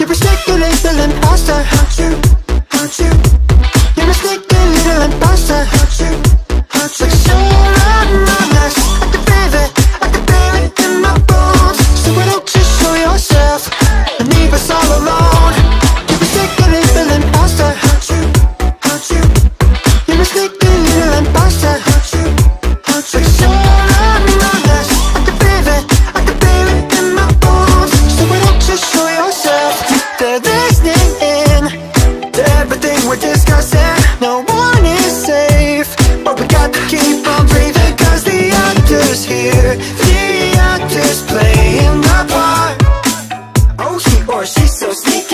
mistaken little imposter. Hurt you, hurt you. You mistaken little imposter. Hurt you, hurt you. Like soul among us, I can feel it, I can feel it in my bones. So why don't you show yourself and leave us all alone? You mistaken little imposter. Hurt you, hurt you. You mistaken little imposter. Hurt you, hurt you. Like soul among us, I can feel it, I can feel it in my bones. So why don't you show yourself? They're listening in to everything we're discussing. No one is safe, but we got to keep on breathing. Cause the actor's here, the actor's playing the part. Oh, he or she's so sneaky.